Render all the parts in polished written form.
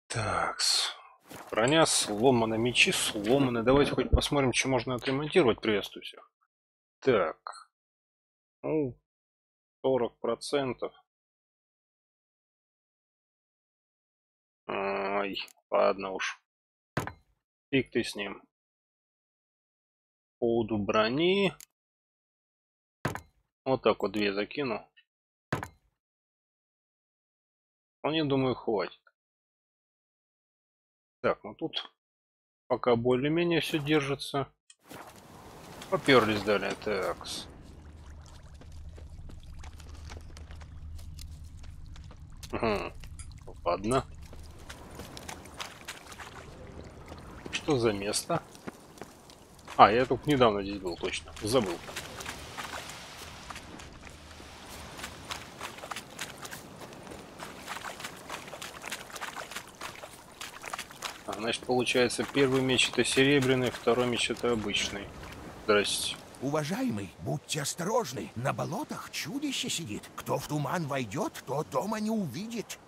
Так, броня сломана, мечи сломаны. Давайте хоть посмотрим, что можно отремонтировать. Приветствую всех. Так, ну, 40%. Ай, ладно уж. Фиг ты с ним. По поводу брони. Вот так вот две закину. Вполне, думаю, хватит. Так, ну тут пока более-менее все держится. Поперлись далее. Такс. Угу. Ладно. Что за место? А, я только недавно здесь был, точно. Забыл. Значит, получается, первый меч это серебряный, второй меч это обычный. Здрасте. Уважаемый, будьте осторожны. На болотах чудище сидит. Кто в туман войдет, тот дома не увидит.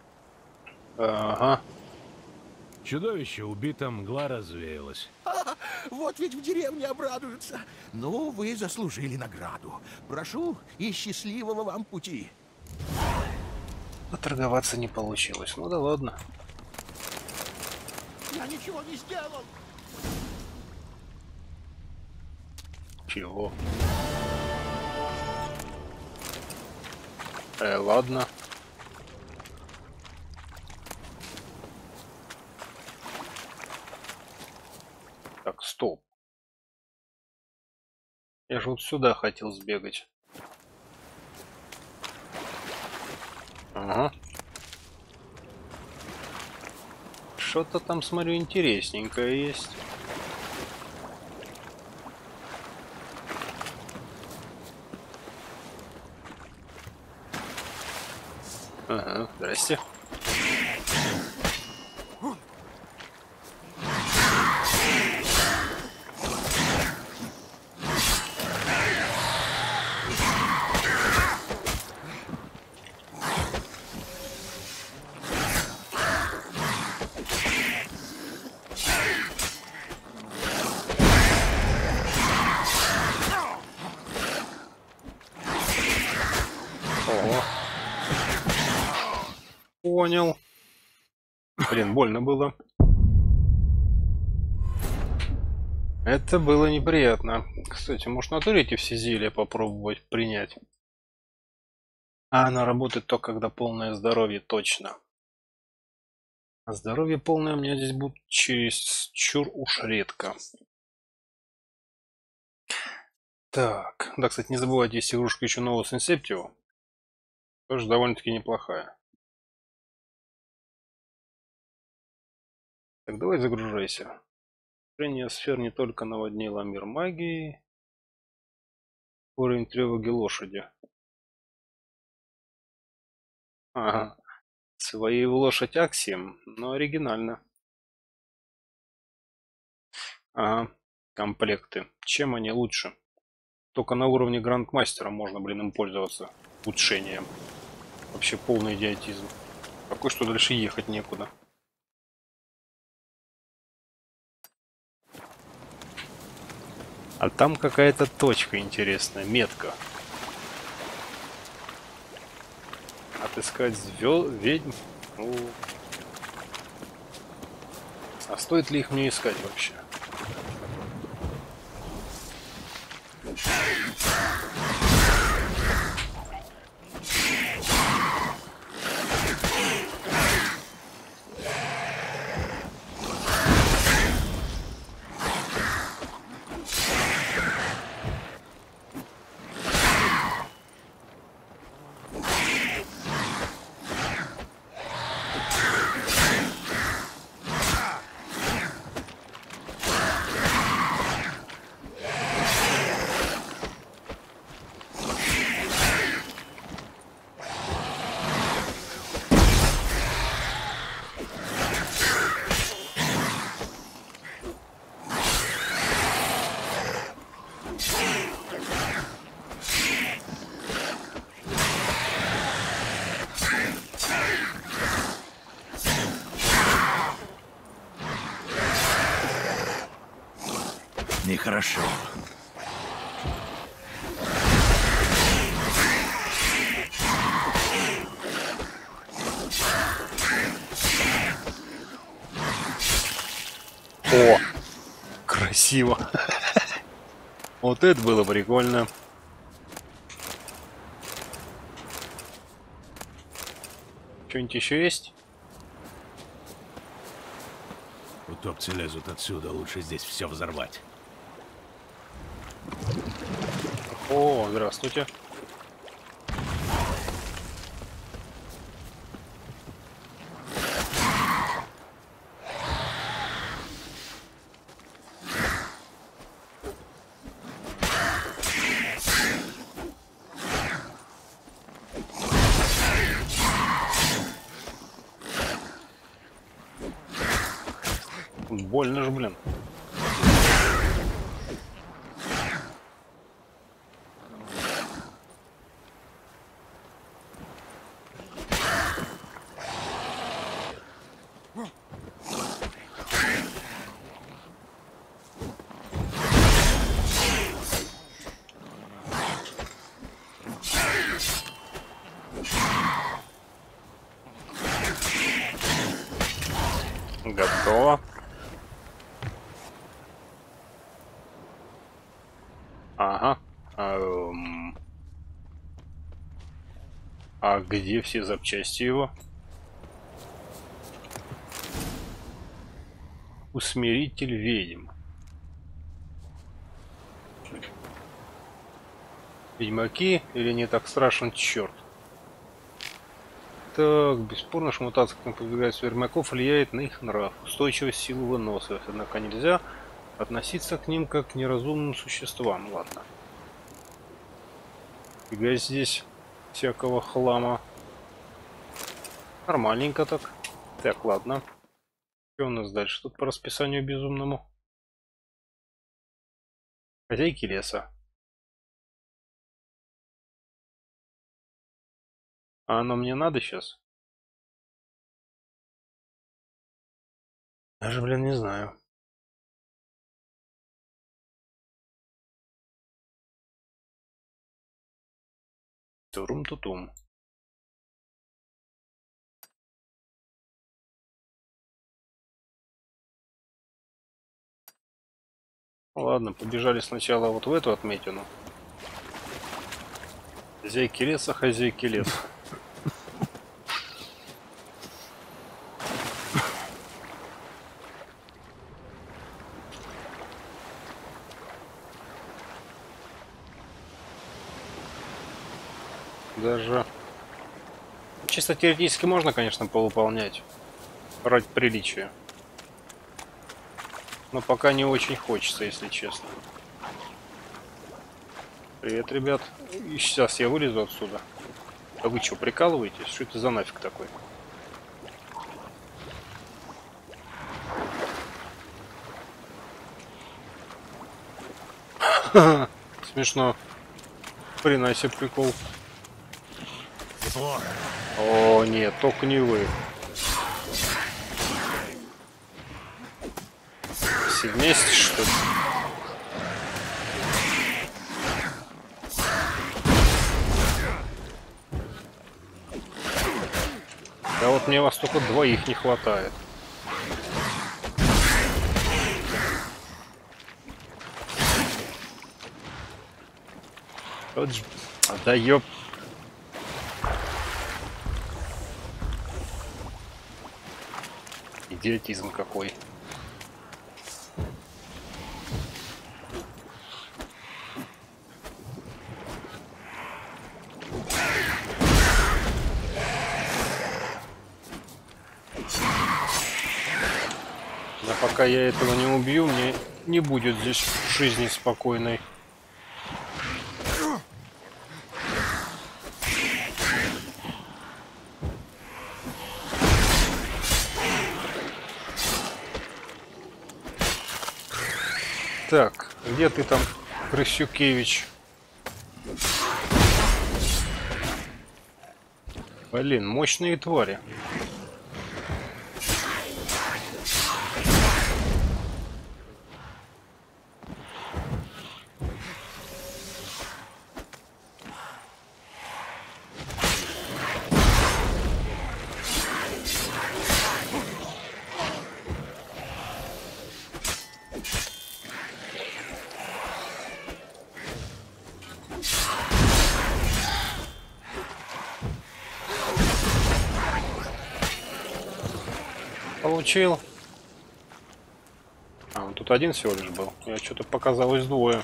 Ага. Чудовище убито, мгла развеялась. Вот ведь в деревне обрадуются. Ну, вы заслужили награду. Прошу и счастливого вам пути. Поторговаться не получилось. Ну да ладно. Я ничего не сделал. Чего? Ладно. Так, стоп. Я же вот сюда хотел сбегать. Ага. Что-то там, смотрю, интересненькое есть. Ага, здрасте. Ого. Понял. Блин, больно было. Это было неприятно. Кстати, может, в натуре эти все зелья попробовать принять? А она работает только когда полное здоровье, точно. А здоровье полное у меня здесь будет чересчур уж редко. Так, да, кстати, не забывайте, есть игрушка еще Novus Inceptio. Тоже довольно-таки неплохая. Так, давай загружайся. Движение сфер не только наводнило мир магии. Уровень тревоги лошади. Ага. Своей в лошадь Аксием, но оригинально. Ага. Комплекты. Чем они лучше? Только на уровне грандмастера можно, блин, им пользоваться. Улучшением. Вообще полный идиотизм. Такой, что дальше ехать некуда. А там какая-то точка интересная, метка. Отыскать ведьм? Ну... А стоит ли их мне искать вообще? нехорошо. О, красиво. Вот это было прикольно. Что-нибудь еще есть? Утопцы лезут отсюда, лучше здесь все взорвать. О, здравствуйте. Больно же, блин. Готово. Ага. А где все запчасти его? Усмиритель ведьм. Ведьмаки или не так страшен черт? Так, бесспорно, что мутация, как подвигается ведьмаков, влияет на их нрав, устойчивость, силу выносливость. Однако нельзя относиться к ним как к неразумным существам. Ладно. Фига здесь всякого хлама. Нормальненько так. Так, ладно. Что у нас дальше тут по расписанию безумному? Хозяйки леса. А оно мне надо сейчас? Даже, блин, не знаю. Турум-тутум. Ладно, побежали сначала вот в эту отметину. Хозяйки леса, хозяйки леса. Даже чисто теоретически можно, конечно, повыполнять ради приличия. Но пока не очень хочется, если честно. Привет, ребят. И сейчас я вылезу отсюда. А вы что, прикалываетесь? Что это за нафиг такой? Смешно. Хрена себе прикол. О, нет, только не вы. Все вместе, что ли? Да вот мне вас только двоих не хватает. Вот ж... Да ёп. Идиотизм какой. Да пока я этого не убью, мне не будет здесь жизни спокойной. Так, где ты там, Крысюкевич? Блин, мощные твари. Получил. А, он тут один всего лишь был. Я что-то показалось двое.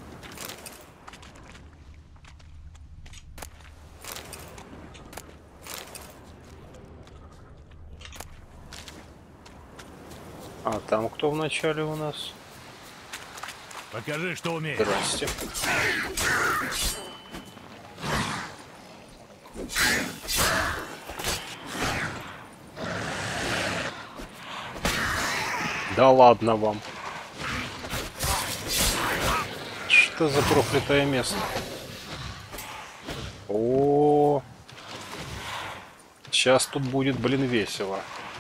А там кто в начале у нас? Покажи, что умеешь. Здрасте. Да ладно вам. Что за проклятое место? О, сейчас тут будет, блин, весело.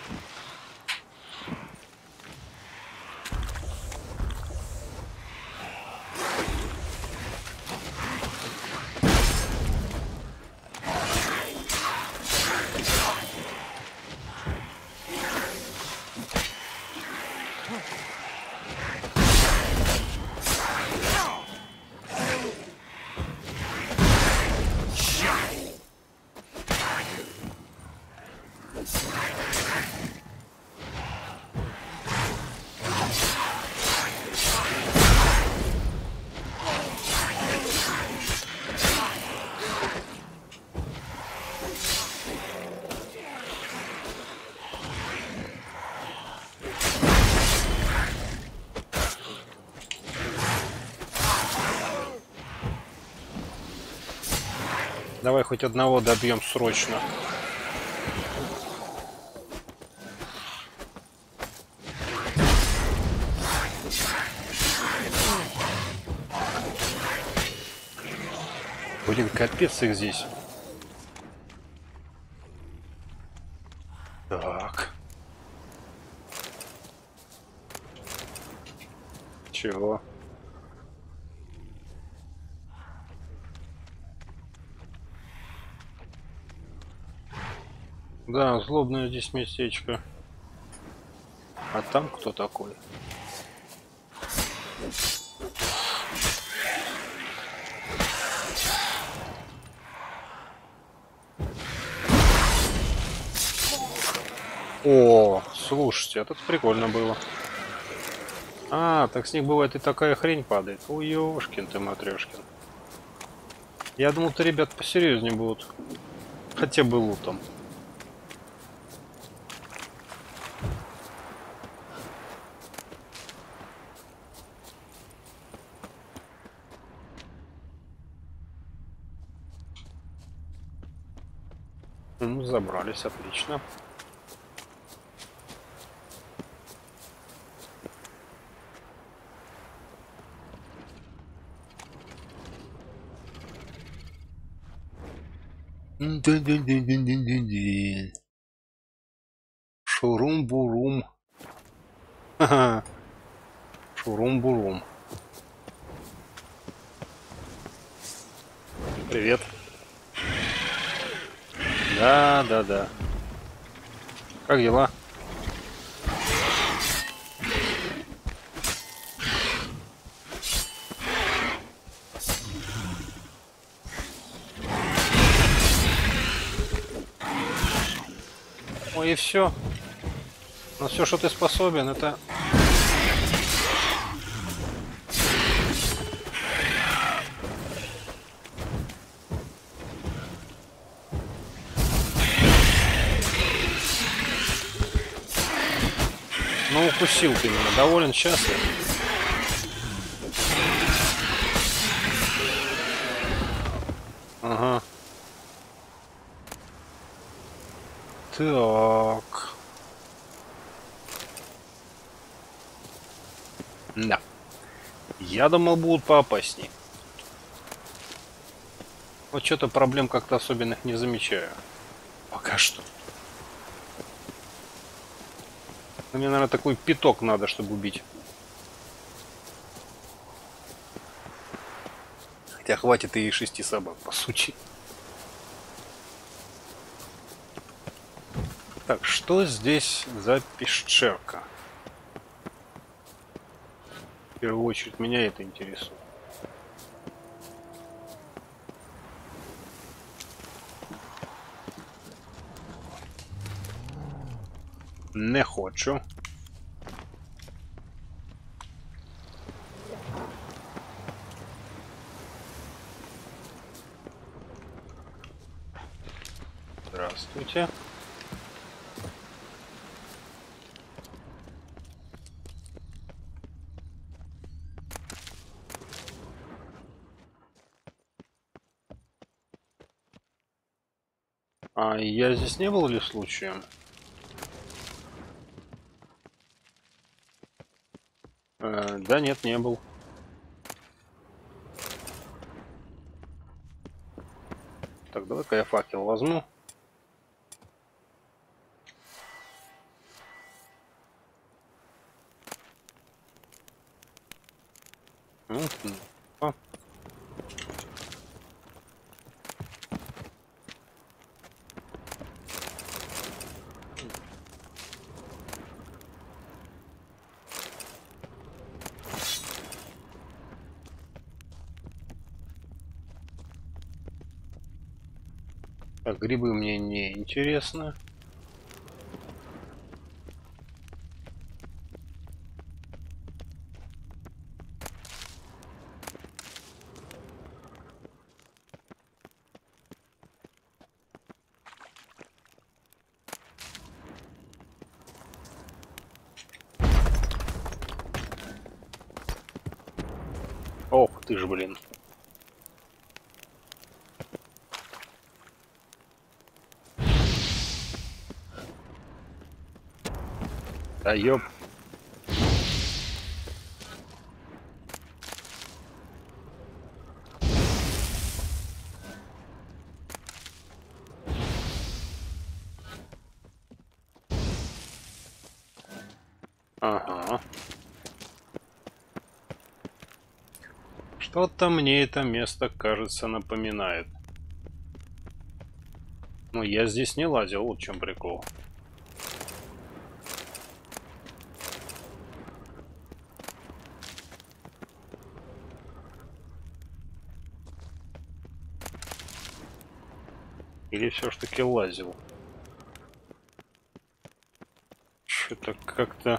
Давай хоть одного добьем срочно. Блин, капец их здесь. Так. Чего? Да, злобное здесь местечко. А там кто такой? О, слушайте, это прикольно было. А, так с них бывает и такая хрень падает. Ой, ёшкин ты, матрёшкин. Я думал-то ребят посерьезнее будут. Хотя бы лутом. Забрались, отлично. Шурум-бурум. Шурум-бурум. Привет. Да. Как дела? Ой, и все. Но все, что ты способен, это... Ну, укусил ты меня. Доволен, счастлив? Ага. Так. Да. Я думал, будут поопасней. Вот что-то проблем как-то особенных не замечаю. Пока что. Мне, наверное, такой пяток надо, чтобы убить. Хотя хватит и 6 собак, по сути. Так, что здесь за пещерка? В первую очередь меня это интересует. Не хочу. Здравствуйте. А я здесь не был ли случаем? Да нет, не был. Так, давай-ка я факел возьму. А, так, грибы мне не интересны. Ох ты ж, блин. Да ёп. Ага. Что-то мне это место, кажется, напоминает. Но я здесь не лазил, вот в чем прикол. Или все ж таки лазил? Что-то как-то...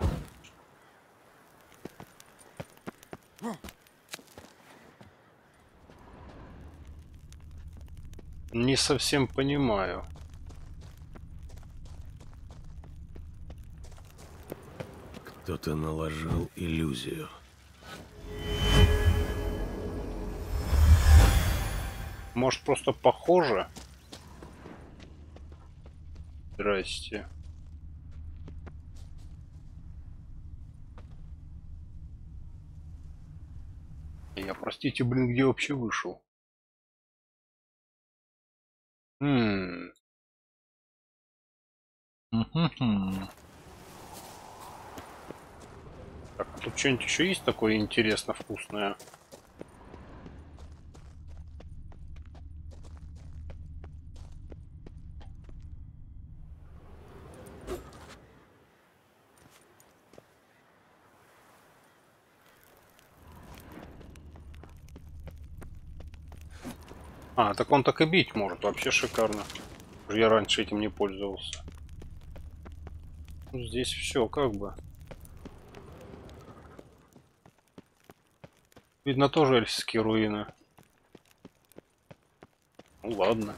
Не совсем понимаю. Кто-то наложил иллюзию. Может, просто похоже? Здрасте. Я, простите, блин, где вообще вышел? Ммм. Так, а тут что-нибудь еще есть такое интересно вкусное? А, так он так и бить может, вообще шикарно. Я раньше этим не пользовался. Здесь все как бы. Видно, тоже эльфские руины. Ну ладно.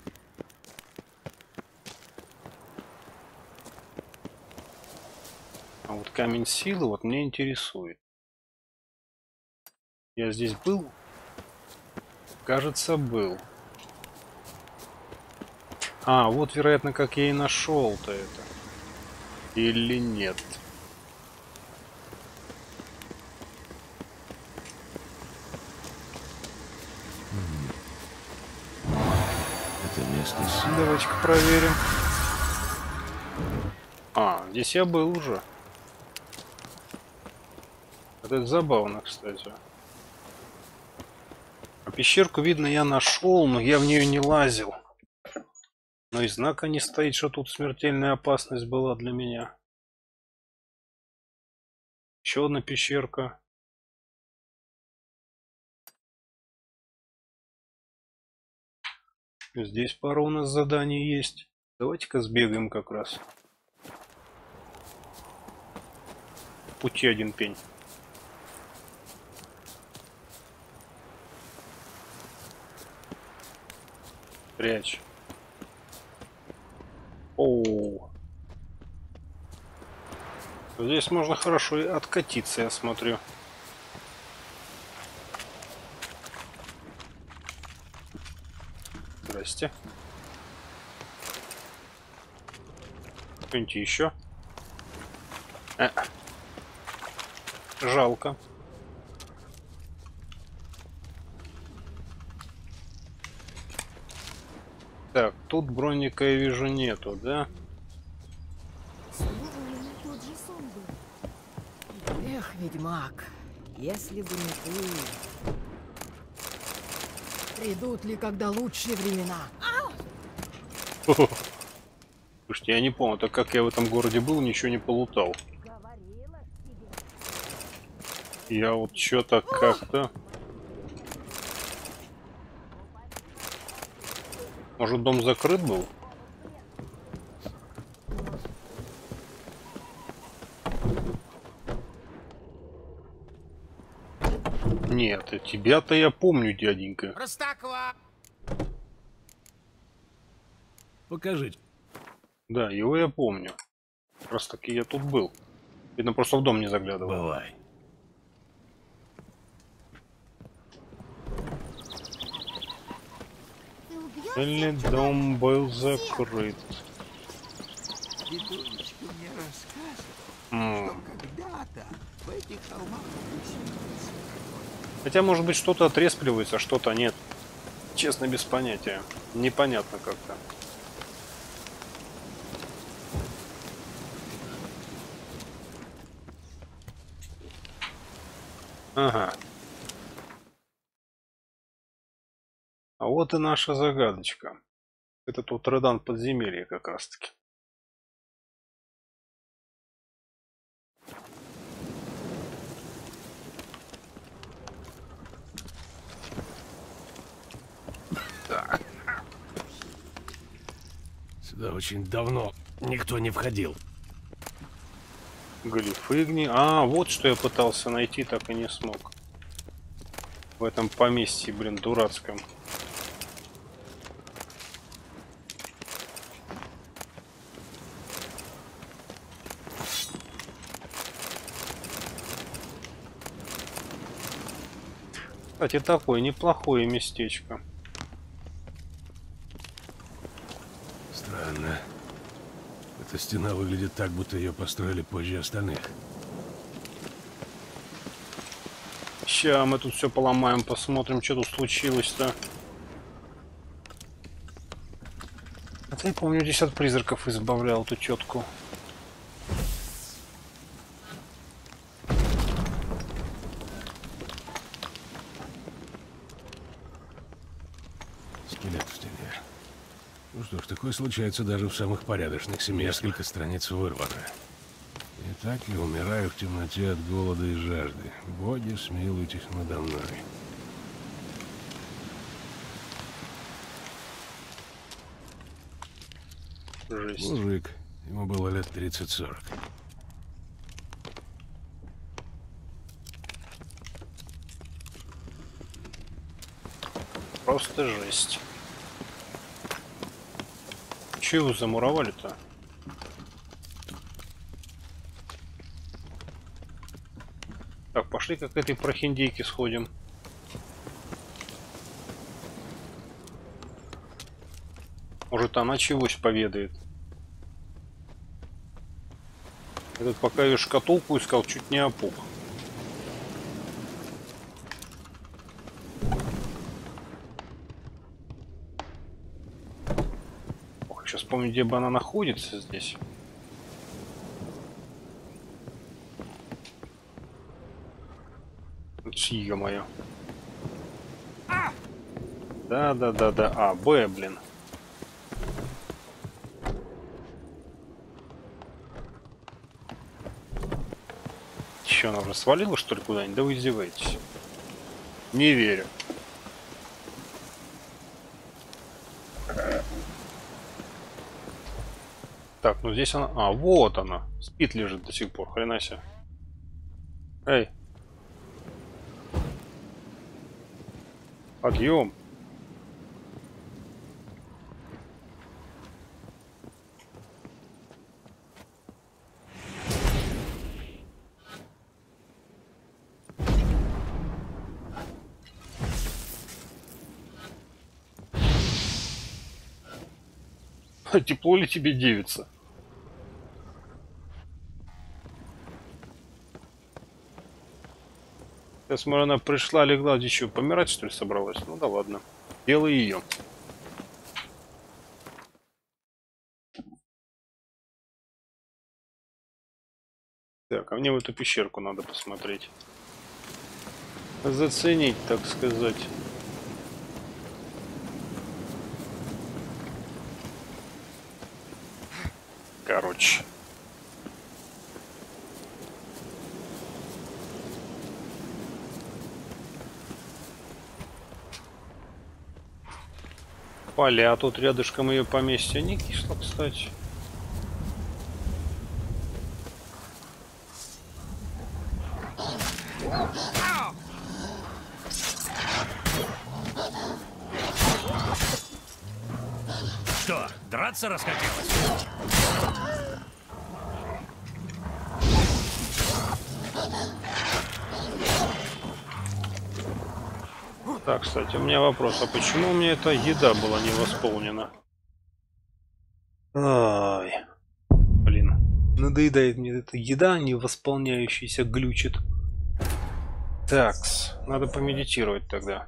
А вот камень силы вот мне интересует. Я здесь был? Кажется, был. А, вот, вероятно, как я и нашел-то это. Или нет? Это место силы. Давайте-ка проверим. А, здесь я был уже. Это забавно, кстати. А пещерку, видно, я нашел, но я в нее не лазил. Но и знака не стоит, что тут смертельная опасность была для меня. Еще одна пещерка. Здесь пара у нас заданий есть. Давайте-ка сбегаем как раз. пути один пень. Прячь. Оу. Здесь можно хорошо и откатиться, я смотрю. Здрасте. Кто-нибудь еще? Жалко. Так, тут броника я вижу нету, да? Тот же сон был. Эх, ведьмак, если бы не ты. Придут ли когда лучшие времена? Слушайте, я не помню, так как я в этом городе был, ничего не полутал. Я вот что-то как-то... Может, дом закрыт был? Нет, тебя-то я помню, дяденька. Простакова! Покажите. Да, его я помню. Раз таки я тут был. Видно, просто в дом не заглядывал. Бывай. Ты убьешь? Или дом был закрыт? Дедулечка мне рассказывал, что когда-то в этих холмах поселился. Хотя, может быть, что-то отреспливается, а что-то нет. Честно, без понятия. Непонятно как-то. Ага. А вот и наша загадочка. Это тут Редан подземелье как раз-таки. Так. Сюда очень давно никто не входил. Глифыгни. А, вот что я пытался найти, так и не смог. В этом поместье, блин, дурацком. Кстати, такое неплохое местечко. Странно. Эта стена выглядит так, будто ее построили позже остальных. Ща мы тут все поломаем, посмотрим, что тут случилось-то. А ты, помню, здесь от призраков избавлял эту тетку. Скелет в стене. Ну что ж, такое случается даже в самых порядочных семьях. Несколько страниц вырвано. И так я умираю в темноте от голода и жажды. Боги, смилуйтесь надо мной. Жесть. Мужик. Ему было лет 30-40. Просто жесть. Че его замуровали-то? Так, пошли как к этой прохиндейке сходим. Может, она чегось поведает. Этот, пока ее шкатулку искал, чуть не опух. Ох, сейчас помню, где бы она находится здесь. Ё-моё. Да. А, Б, блин. Че, она уже свалила, что ли, куда-нибудь? Да вы издеваетесь. Не верю. Так, ну здесь она... А, вот она. Спит, лежит до сих пор. Хрена себе. Эй! Подъем! Тепло ли тебе, девица? Я смотрю, она пришла, легла, здесь что, помирать, что ли, собралась? Ну да ладно. Делай ее. Так, а мне в эту пещерку надо посмотреть. Заценить, так сказать. Короче. Поля, а тут рядышком ее поместье не кисло, кстати. Что, драться расхотелось? Так, кстати, у меня вопрос. А почему у меня эта еда была не восполнена? Ай, блин. Надоедает мне эта еда, не восполняющаяся, глючит. Такс, надо помедитировать тогда.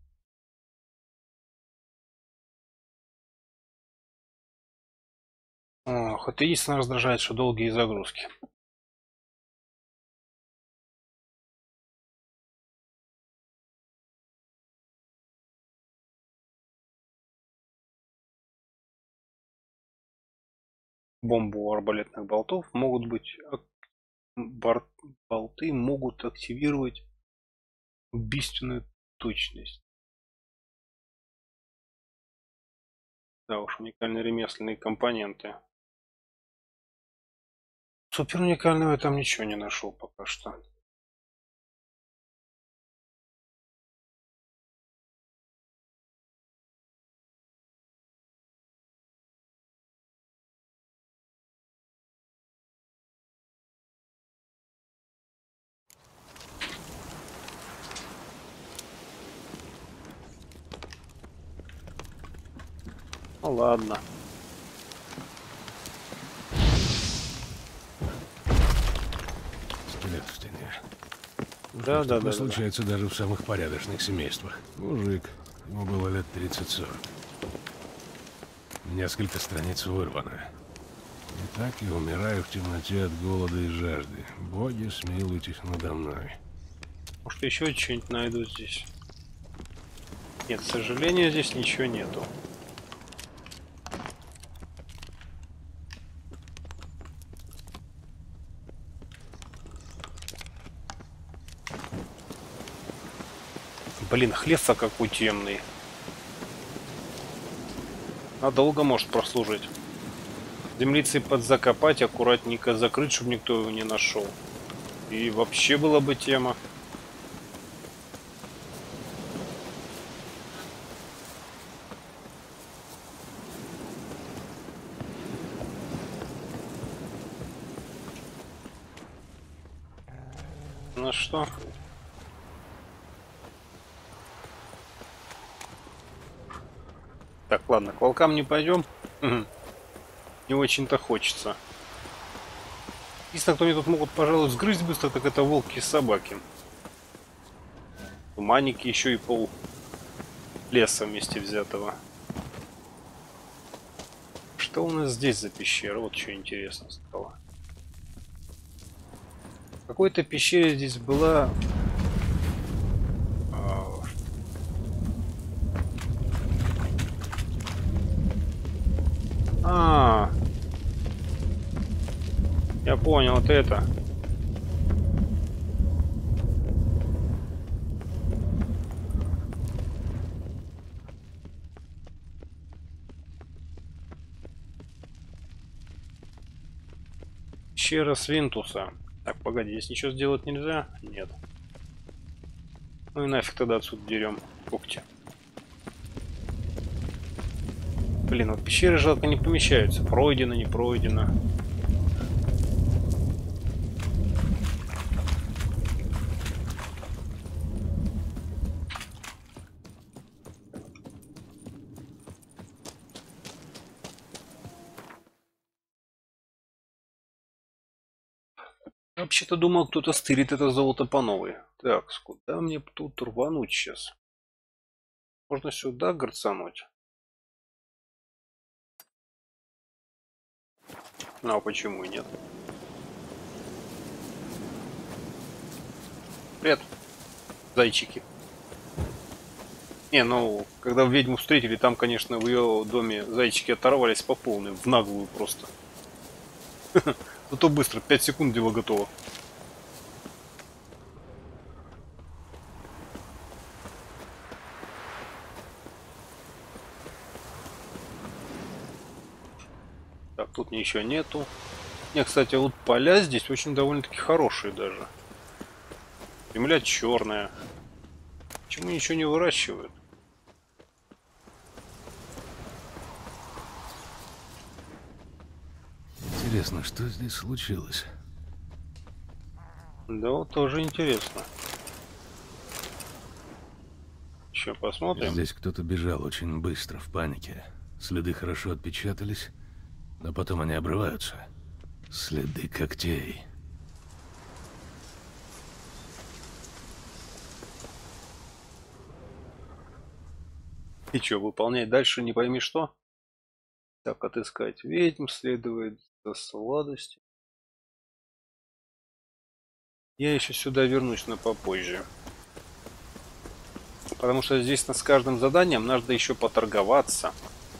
Ох, это единственное раздражает, что долгие загрузки. Бомбу у арбалетных болтов могут быть... Болты могут активировать убийственную точность. Да уж, уникальные ремесленные компоненты. Супер уникального я там ничего не нашел пока что. Ну ладно. Скелет в стене. Да. Такое случается даже в самых порядочных семействах. Мужик, ему было лет 30-40. Несколько страниц вырвано. И так я умираю в темноте от голода и жажды. Боги, смилуйтесь надо мной. Может, еще что-нибудь найду здесь? Нет, к сожалению, здесь ничего нету. Блин, хлеста какой темный. А долго может прослужить. Землицей подзакопать, аккуратненько закрыть, чтобы никто его не нашел. И вообще была бы тема. Ну что? Так, ладно, к волкам не пойдем. Не очень-то хочется. Единственное, кто мне тут могут, пожалуй, сгрызть быстро, так это волки и собаки. Туманники, еще и пол леса вместе взятого. Что у нас здесь за пещера? Вот что интересно стало. В какой-то пещере здесь была... Я понял, вот это. Пещера Свинтуса. Так, погоди, здесь ничего сделать нельзя? Нет. Ну и нафиг тогда отсюда дерем. Когти. Блин, вот пещеры жалко не помещаются. Пройдено, не пройдено. Вообще-то думал, кто-то стырит это золото по новой. Так, куда мне тут рвануть сейчас? Можно сюда горцануть. Ну а почему и нет? Привет, зайчики. Не, ну, когда ведьму встретили, там, конечно, в ее доме зайчики оторвались по полной, в наглую просто. Зато быстро, 5 секунд дело готово. Так, тут ничего нету. Не, кстати, вот поля здесь очень довольно-таки хорошие даже. Земля черная. Почему ничего не выращивают? Интересно, что здесь случилось? Да, вот тоже интересно. Еще посмотрим. Здесь кто-то бежал очень быстро, в панике. Следы хорошо отпечатались, но потом они обрываются. Следы когтей. И что, выполнять дальше не пойми что? Так, отыскать ведьм, следует за сладостью. Я еще сюда вернусь, но попозже. Потому что здесь с каждым заданием надо еще поторговаться.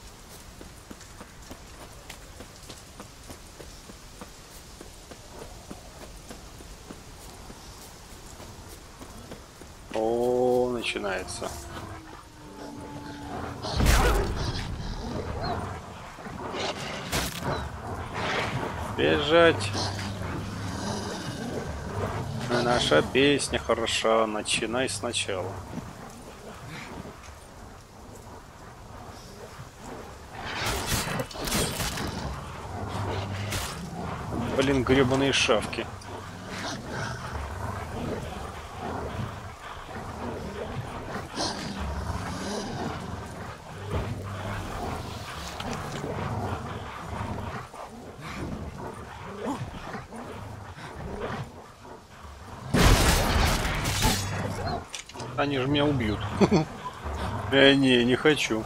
О, начинается. Бежать. Наша песня хороша, начинай сначала. Блин, гребаные шавки. Они же меня убьют. Не хочу.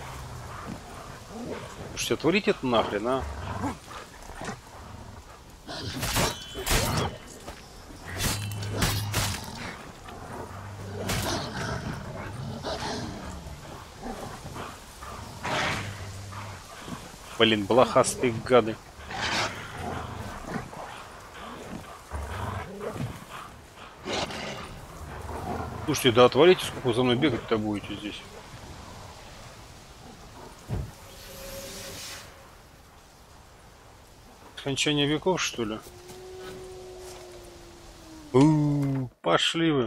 Слушайте, отвалите это нахрен, а? Блин, блохастые гады. Слушайте, да отвалите, сколько вы за мной бегать-то будете здесь. Скончание веков, что ли? Пошли вы.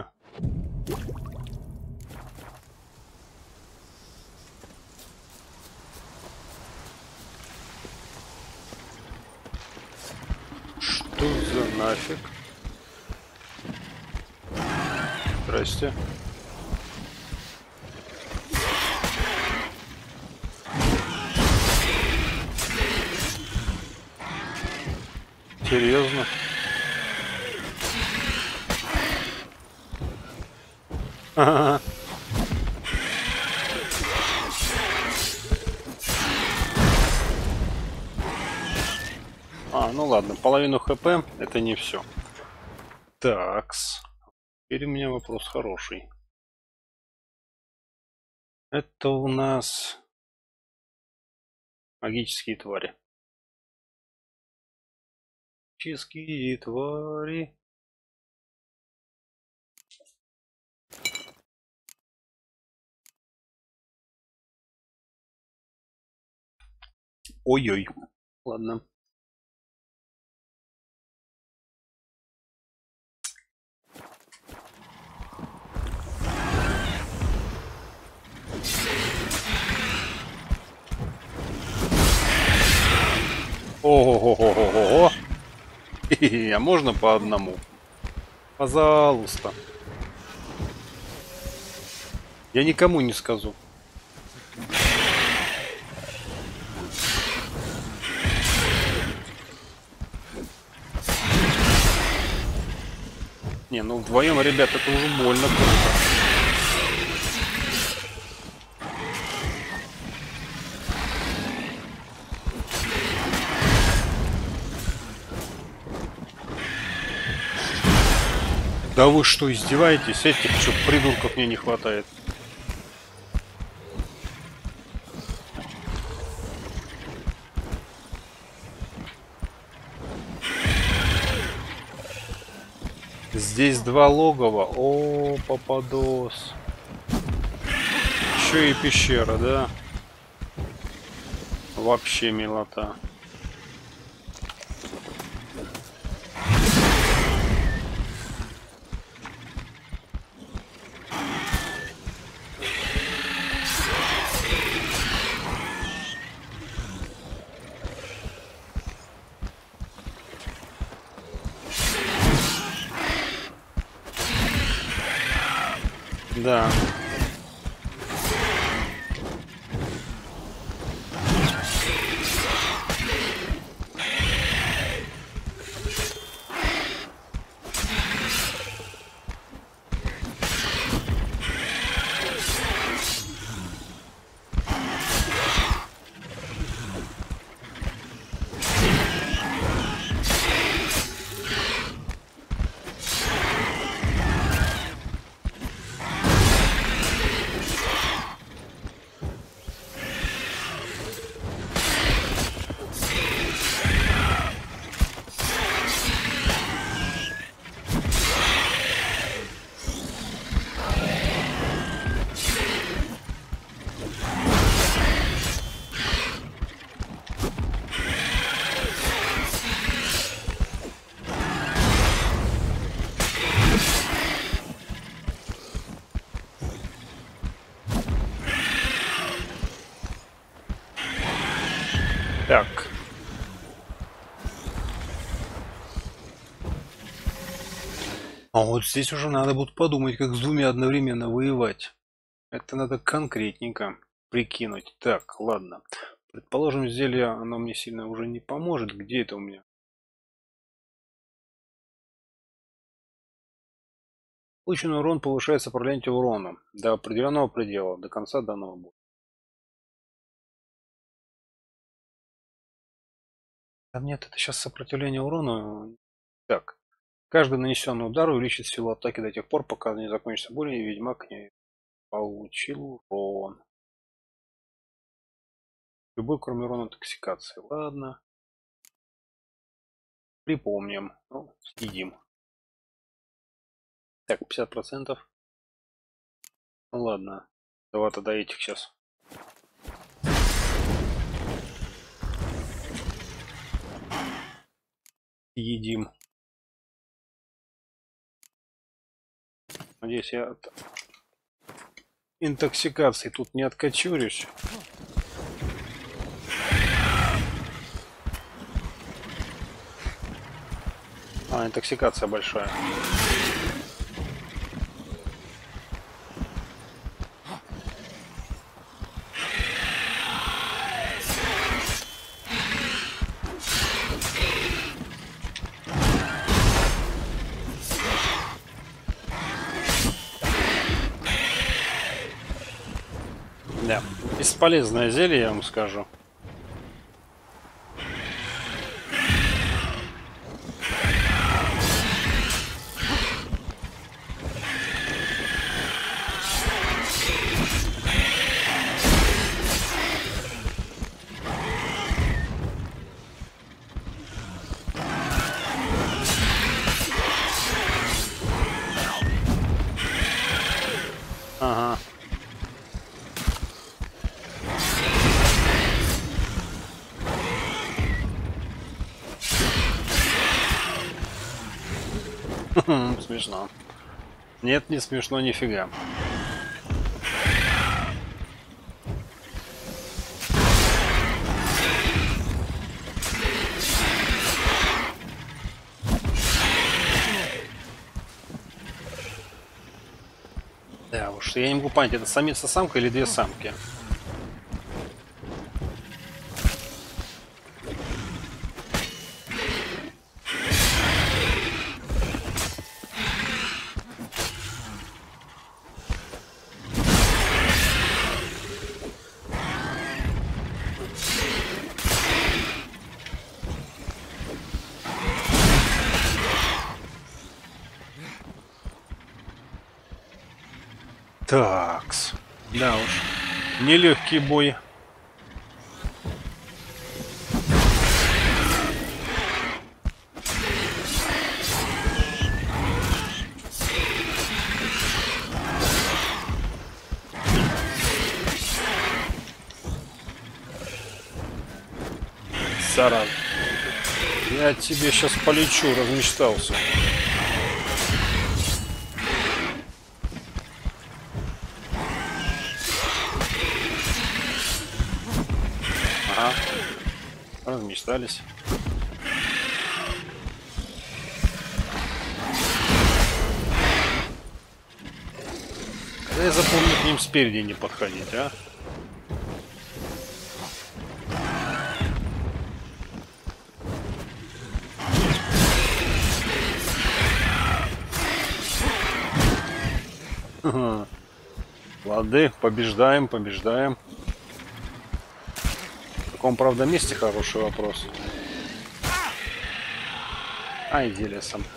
Что за нафиг? Здрасте. Серьезно? Ага. А, ну ладно, половину хп это не все. Такс. Теперь у меня вопрос хороший. Это у нас магические твари. Магические твари. Ой-ой. Ладно. Ого-го-го-го-го. А можно по одному? Пожалуйста. Я никому не скажу. Не, ну вдвоем, ребят, это уже больно круто. Да вы что, издеваетесь? Этих что, придурков мне не хватает. Здесь два логова. О, попадос. Еще и пещера, да? Вообще милота. Да. Так. А вот здесь уже надо будет подумать, как с двумя одновременно воевать. Это надо конкретненько прикинуть. Так, ладно. Предположим, зелье, оно мне сильно уже не поможет. Где это у меня? Полученный урон повышает сопротивление урону до определенного предела, до конца данного боя. А нет, это сейчас сопротивление урону. Так. Каждый нанесенный удар увеличит силу атаки до тех пор, пока не закончится боль, и ведьмак не получил урон. Любой, кроме урона интоксикации. Ладно. Припомним. Ну, съедим. Так, 50%. Ну ладно. Давай тогда этих сейчас. Едим. Надеюсь, я от интоксикации тут не откачурюсь. А, интоксикация большая. Да, бесполезное зелье, я вам скажу. Ага. Смешно. Нет, не смешно нифига. Да уж, я не могу понять, это самица-самка или две самки? Такс. Да уж. Нелегкий бой. Саран. Я тебе сейчас полечу, размечтался. Ага. Размечтались. Когда я запомню к ним спереди не подходить, а? Лады, побеждаем, побеждаем. В каком, правда, месте хороший вопрос. А, иди лесом.